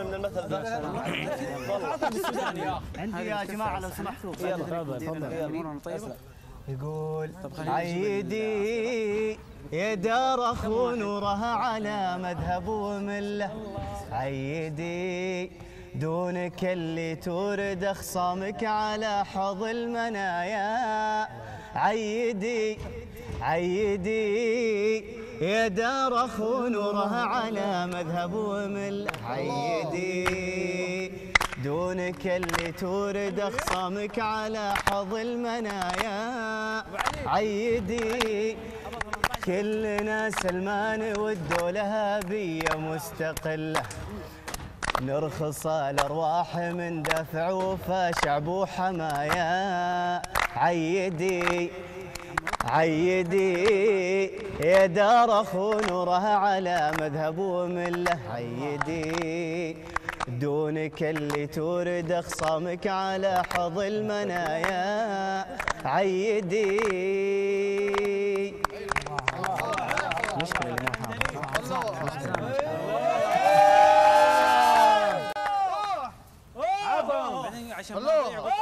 من المثل ذا. عندي يا جماعه لو سمحتوا. تفضل. يقول عيدي يا دار اخو نوره على مذهب ومله، عيدي دونك اللي تورد اخصامك على حظ المنايا، عيدي عيدي يا دار اخو نوره على مذهب ومله، عيدي دونك اللي تورد اخصامك على حظ المنايا، عيدي كلنا سلمان والدولة هابية مستقلة، نرخص الارواح من دفع وفا شعب وحمايا، عيدي عيدي يا دار اخو نوره على مذهب ومله، عيدي دونك اللي تورد اخصامك على حظ المنايا، عيدي. مشكلة اللي ما حاضر.